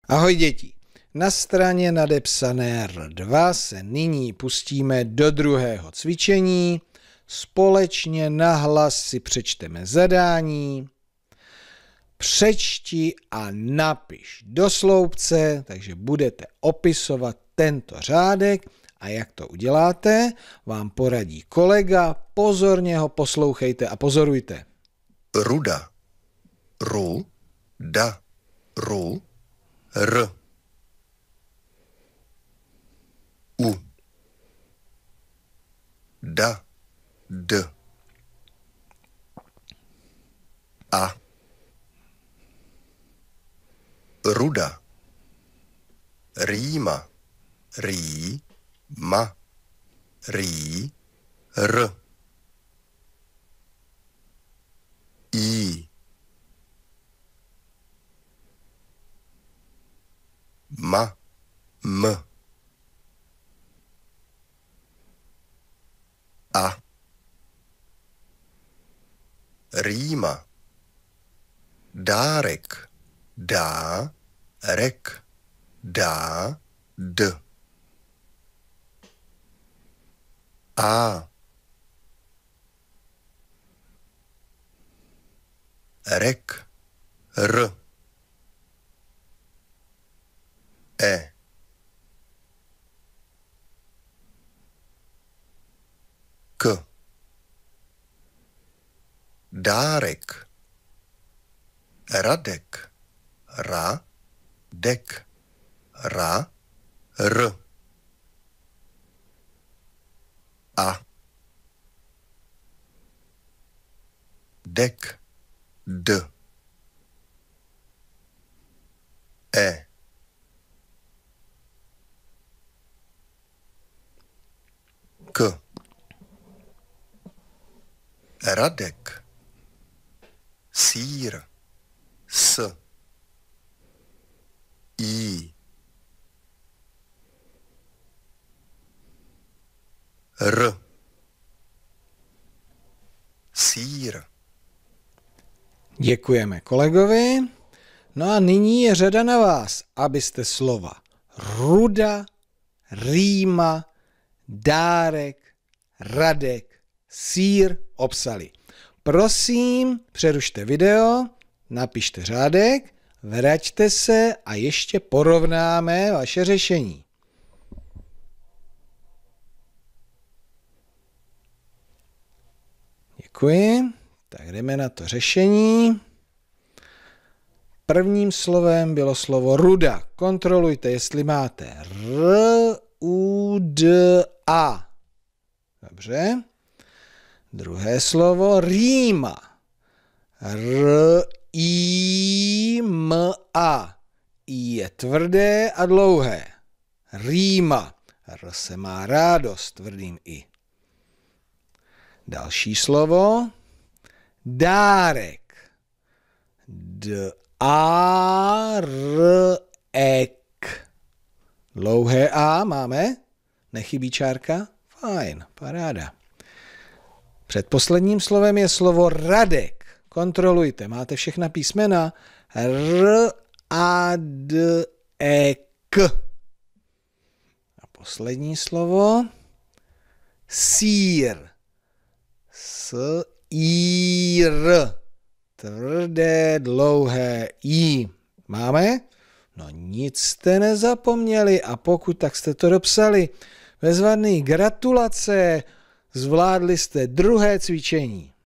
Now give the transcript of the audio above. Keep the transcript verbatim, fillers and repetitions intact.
Ahoj děti, na straně nadepsané R dva se nyní pustíme do druhého cvičení. Společně nahlas si přečteme zadání. Přečti a napiš do sloupce, takže budete opisovat tento řádek a jak to uděláte, vám poradí kolega, pozorně ho poslouchejte a pozorujte. Ruda, ru, da, ru, r, u, da, d, a, ruda, rýma, rý, ma, rý, r, i, ma, m, a, rýma, dárek, dá, rek, dá, d, a, rek, r, e, k, dárek, radek, ra, dek, ra, r, a, dek, d, e, k, radek, sír, s, i, r, sír. Děkujeme kolegovi. No a nyní je řada na vás, abyste slova ruda, rýma, dárek, radek, sýr obsali. Prosím, přerušte video, napište řádek, vraťte se a ještě porovnáme vaše řešení. Děkuji. Tak jdeme na to řešení. Prvním slovem bylo slovo ruda. Kontrolujte, jestli máte R, U, D, A. Dobře. Druhé slovo rýma. R, I, M, A. I je tvrdé a dlouhé. Rýma. R se má rádo s tvrdým I. Další slovo. Dárek. D, A, R, ek. Dlouhé A máme? Nechybí čárka? Fajn, paráda. Předposledním slovem je slovo radek. Kontrolujte, máte všechna písmena? R, A, D, E, K. A poslední slovo sír. S, I, R. Tvrdé, dlouhé I. Máme? No nic jste nezapomněli a pokud tak jste to dopsali. Bezvadný, gratulace, zvládli jste druhé cvičení.